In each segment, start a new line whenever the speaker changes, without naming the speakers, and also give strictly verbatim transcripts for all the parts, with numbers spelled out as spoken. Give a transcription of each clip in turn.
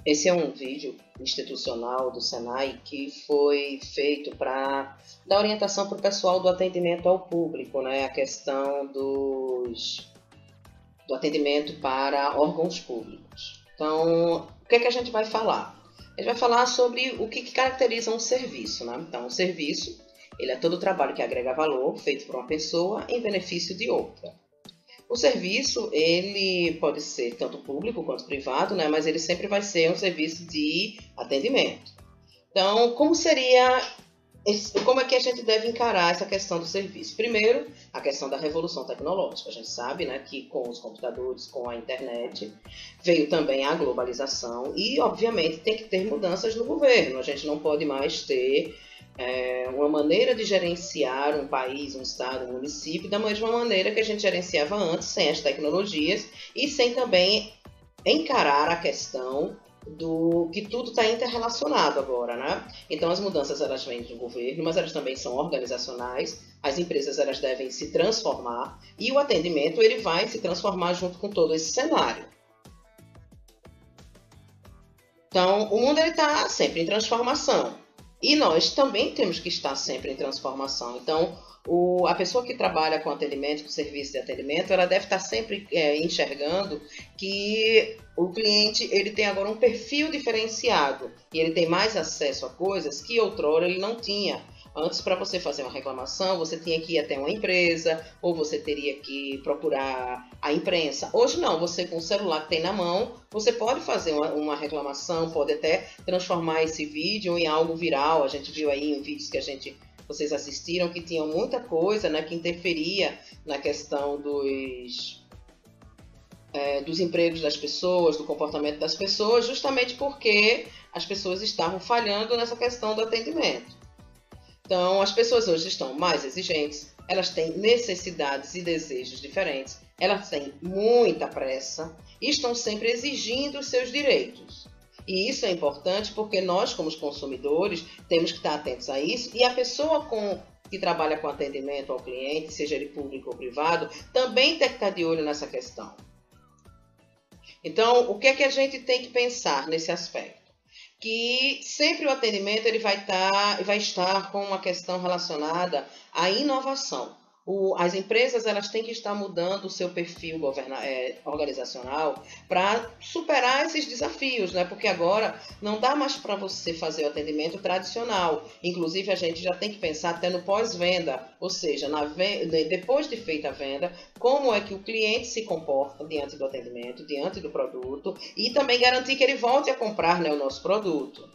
Esse é um vídeo institucional do Senai que foi feito para dar orientação para o pessoal do atendimento ao público, né? A questão dos, do atendimento para órgãos públicos. Então, o que é que a gente vai falar? A gente vai falar sobre o que, que caracteriza um serviço, né? Então, o serviço, ele é todo o trabalho que agrega valor feito por uma pessoa em benefício de outra. O serviço, ele pode ser tanto público quanto privado, né? Mas ele sempre vai ser um serviço de atendimento. Então, como seria, como é que a gente deve encarar essa questão do serviço? Primeiro, a questão da revolução tecnológica. A gente sabe, né, que com os computadores, com a internet, veio também a globalização e, obviamente, tem que ter mudanças no governo. A gente não pode mais ter É uma maneira de gerenciar um país, um estado, um município da mesma maneira que a gente gerenciava antes, sem as tecnologias e sem também encarar a questão do que tudo está interrelacionado agora, né? Então as mudanças elas vêm do governo, mas elas também são organizacionais. As empresas elas devem se transformar e o atendimento ele vai se transformar junto com todo esse cenário. Então o mundo está sempre em transformação. E nós também temos que estar sempre em transformação. Então, o, a pessoa que trabalha com atendimento, com serviço de atendimento, ela deve estar sempre é, enxergando que o cliente ele tem agora um perfil diferenciado e ele tem mais acesso a coisas que outrora ele não tinha. Antes, para você fazer uma reclamação, você tinha que ir até uma empresa ou você teria que procurar a imprensa. Hoje não, você com o celular que tem na mão, você pode fazer uma, uma reclamação, pode até transformar esse vídeo em algo viral. A gente viu aí em vídeos que a gente, vocês assistiram que tinham muita coisa, né, que interferia na questão dos, é, dos empregos das pessoas, do comportamento das pessoas, justamente porque as pessoas estavam falhando nessa questão do atendimento. Então, as pessoas hoje estão mais exigentes, elas têm necessidades e desejos diferentes, elas têm muita pressa e estão sempre exigindo os seus direitos. E isso é importante porque nós, como consumidores, temos que estar atentos a isso e a pessoa com, que trabalha com atendimento ao cliente, seja ele público ou privado, também tem que estar de olho nessa questão. Então, o que é que a gente tem que pensar nesse aspecto? Que sempre o atendimento ele vai, estar, vai estar com uma questão relacionada à inovação. O, as empresas elas têm que estar mudando o seu perfil governa, é, organizacional para superar esses desafios, né? Porque agora não dá mais para você fazer o atendimento tradicional. Inclusive, a gente já tem que pensar até no pós-venda, ou seja, na, depois de feita a venda, como é que o cliente se comporta diante do atendimento, diante do produto, e também garantir que ele volte a comprar, né, o nosso produto.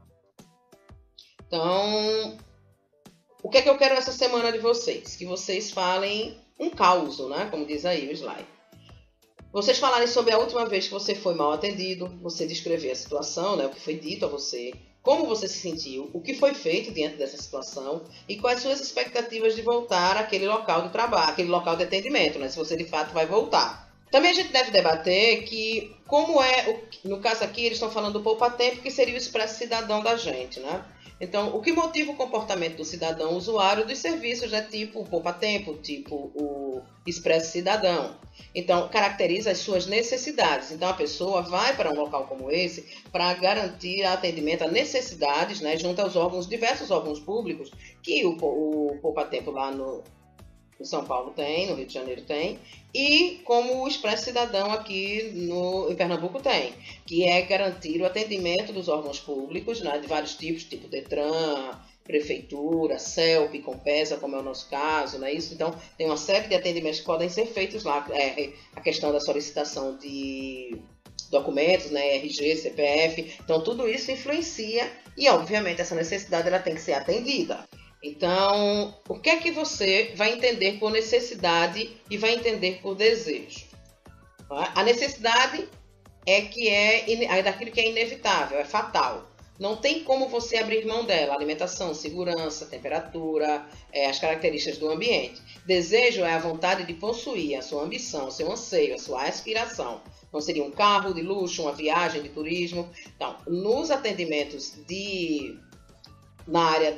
Então, o que é que eu quero essa semana de vocês? Que vocês falem um caos, né? Como diz aí o slide. Vocês falarem sobre a última vez que você foi mal atendido, você descrever a situação, né? O que foi dito a você, como você se sentiu, o que foi feito diante dessa situação e quais suas expectativas de voltar àquele local de trabalho, aquele local de atendimento, né? Se você de fato vai voltar. Também a gente deve debater que, como é, no caso aqui eles estão falando do poupa-tempo, que seria o expresso cidadão da gente, né? Então, o que motiva o comportamento do cidadão usuário dos serviços, né, tipo o poupa-tempo, tipo o expresso cidadão. Então, caracteriza as suas necessidades. Então, a pessoa vai para um local como esse para garantir atendimento a necessidades, né, junto aos órgãos, diversos órgãos públicos, que o, o poupa-tempo lá no em São Paulo tem, no Rio de Janeiro tem, e como o Expresso Cidadão aqui no, em Pernambuco tem, que é garantir o atendimento dos órgãos públicos, né, de vários tipos, tipo Detran, Prefeitura, CELP, Compesa, como é o nosso caso, né, isso. Então, tem uma série de atendimentos que podem ser feitos lá, é, a questão da solicitação de documentos, né, R G, C P F, então tudo isso influencia e, obviamente, essa necessidade ela tem que ser atendida. Então, o que é que você vai entender por necessidade e vai entender por desejo? A necessidade é que é, é daquilo que é inevitável, é fatal. Não tem como você abrir mão dela. Alimentação, segurança, temperatura, é, as características do ambiente. Desejo é a vontade de possuir, a sua ambição, o seu anseio, a sua aspiração. Não seria um carro de luxo, uma viagem de turismo. Então, nos atendimentos de, na área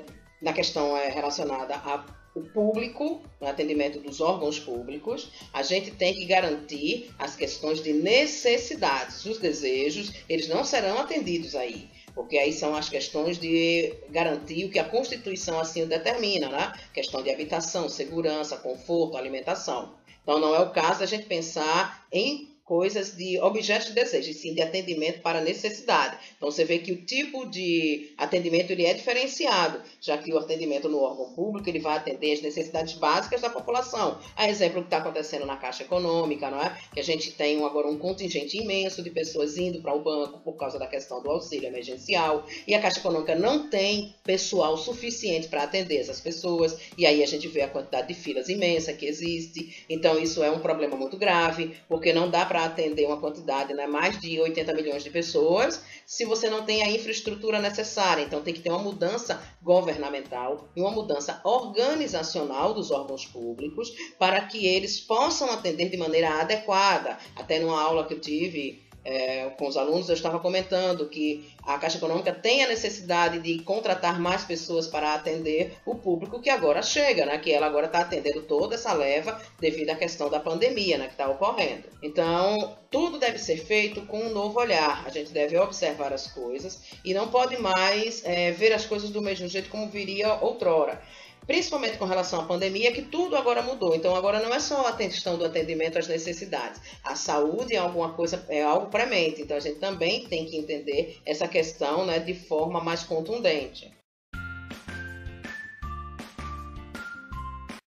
na questão é, relacionada ao público, no atendimento dos órgãos públicos, a gente tem que garantir as questões de necessidades. Os desejos, eles não serão atendidos aí, porque aí são as questões de garantir o que a Constituição assim determina, né? Questão de habitação, segurança, conforto, alimentação. Então, não é o caso da gente pensar em coisas de objetos de desejo, e sim de atendimento para necessidade. Então, você vê que o tipo de atendimento ele é diferenciado, já que o atendimento no órgão público ele vai atender as necessidades básicas da população. A exemplo do que está acontecendo na Caixa Econômica, não é? Que a gente tem agora um contingente imenso de pessoas indo para o banco por causa da questão do auxílio emergencial, e a Caixa Econômica não tem pessoal suficiente para atender essas pessoas, e aí a gente vê a quantidade de filas imensa que existe. Então, isso é um problema muito grave, porque não dá para atender uma quantidade, né, mais de oitenta milhões de pessoas, se você não tem a infraestrutura necessária. Então tem que ter uma mudança governamental e uma mudança organizacional dos órgãos públicos para que eles possam atender de maneira adequada. Até numa aula que eu tive É, com os alunos, eu estava comentando que a Caixa Econômica tem a necessidade de contratar mais pessoas para atender o público que agora chega, né? Que ela agora está atendendo toda essa leva devido à questão da pandemia, né? Que está ocorrendo. Então, tudo deve ser feito com um novo olhar. A gente deve observar as coisas e não pode mais é, ver as coisas do mesmo jeito como viria outrora. Principalmente com relação à pandemia, que tudo agora mudou. Então, agora não é só a questão do atendimento às necessidades. A saúde é alguma coisa, é algo premente. Então, a gente também tem que entender essa questão, né, de forma mais contundente.